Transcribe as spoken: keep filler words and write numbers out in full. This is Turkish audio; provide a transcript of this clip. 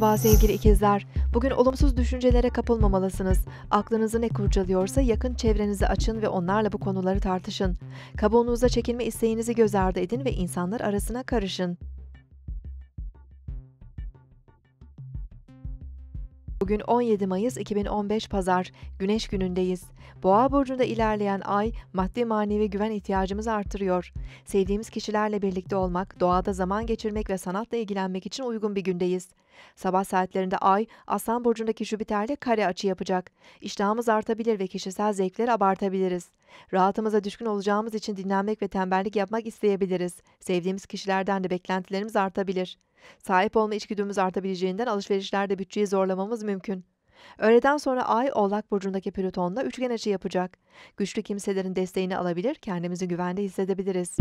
Merhaba sevgili ikizler. Bugün olumsuz düşüncelere kapılmamalısınız. Aklınızı ne kurcalıyorsa yakın çevrenizi açın ve onlarla bu konuları tartışın. Kabuğunuza çekilme isteğinizi göz ardı edin ve insanlar arasına karışın. Bugün on yedi Mayıs iki bin on beş Pazar, Güneş günündeyiz. Boğa burcunda ilerleyen ay, maddi manevi güven ihtiyacımızı artırıyor. Sevdiğimiz kişilerle birlikte olmak, doğada zaman geçirmek ve sanatla ilgilenmek için uygun bir gündeyiz. Sabah saatlerinde ay, Aslan burcundaki Jüpiter'le kare açı yapacak. İştahımız artabilir ve kişisel zevkleri abartabiliriz. Rahatımıza düşkün olacağımız için dinlenmek ve tembellik yapmak isteyebiliriz. Sevdiğimiz kişilerden de beklentilerimiz artabilir. Sahip olma içgüdümüz artabileceğinden alışverişlerde bütçeyi zorlamamız mümkün. Öğleden sonra Ay, Oğlak burcundaki Plüton'la üçgen açı yapacak. Güçlü kimselerin desteğini alabilir, kendimizi güvende hissedebiliriz.